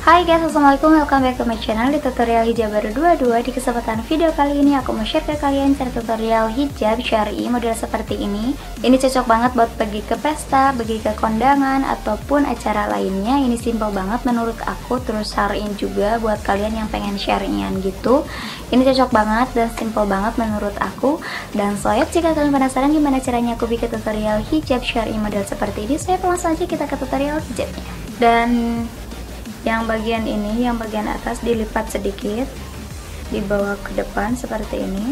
Hai guys, assalamualaikum, welcome back to my channel. Di tutorial hijab baru 22, di kesempatan video kali ini aku mau share ke kalian cara tutorial hijab syar'i model seperti ini. Ini cocok banget buat pergi ke pesta, pergi ke kondangan, ataupun acara lainnya. Ini simple banget menurut aku, terus syar'i juga buat kalian yang pengen syar'ian gitu. Ini cocok banget dan simple banget menurut aku. Dan soalnya jika kalian penasaran gimana caranya aku bikin tutorial hijab syar'i model seperti ini, saya langsung aja kita ke tutorial hijabnya. Dan yang bagian ini, yang bagian atas dilipat sedikit, dibawa ke depan seperti ini.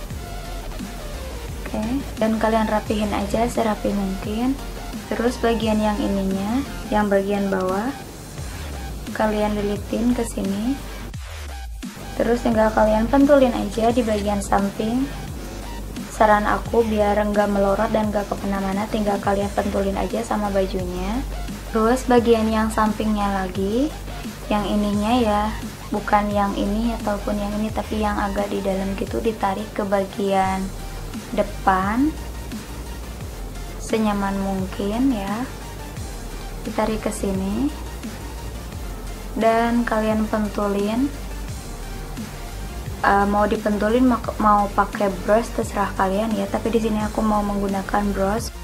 Oke, dan kalian rapihin aja serapi mungkin. Terus bagian yang ininya, yang bagian bawah, kalian lilitin ke sini. Terus tinggal kalian pentulin aja di bagian samping. Saran aku biar enggak melorot dan enggak kemana-mana, tinggal kalian pentulin aja sama bajunya. Terus bagian yang sampingnya lagi, yang ininya ya, bukan yang ini ataupun yang ini, tapi yang agak di dalam gitu, ditarik ke bagian depan senyaman mungkin ya, ditarik ke sini dan kalian pentulin. Mau dipentulin mau pakai brush terserah kalian ya, tapi di sini aku mau menggunakan brush.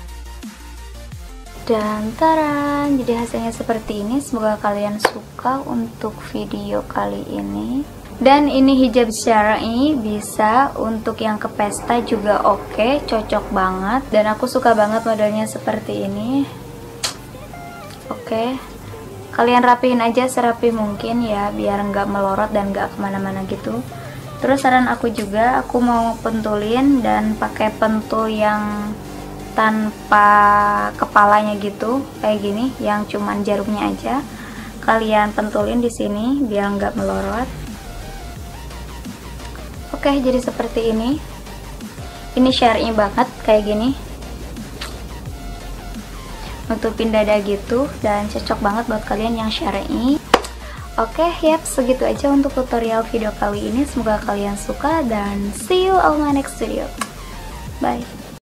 Dan taran, jadi hasilnya seperti ini. Semoga kalian suka untuk video kali ini. Dan ini hijab syar'i, bisa untuk yang ke pesta juga oke, cocok banget. Dan aku suka banget modelnya seperti ini. Oke, kalian rapihin aja serapi mungkin ya, biar nggak melorot dan nggak kemana-mana gitu. Terus saran aku juga, aku mau pentulin dan pakai pentul yang tanpa kepalanya gitu, kayak gini, yang cuman jarumnya aja. Kalian pentulin di sini biar nggak melorot. Oke, jadi seperti ini. Ini syar'i banget kayak gini, nutupin dada gitu, dan cocok banget buat kalian yang syar'i. Oke, yap, segitu aja untuk tutorial video kali ini. Semoga kalian suka dan see you on my next video. Bye.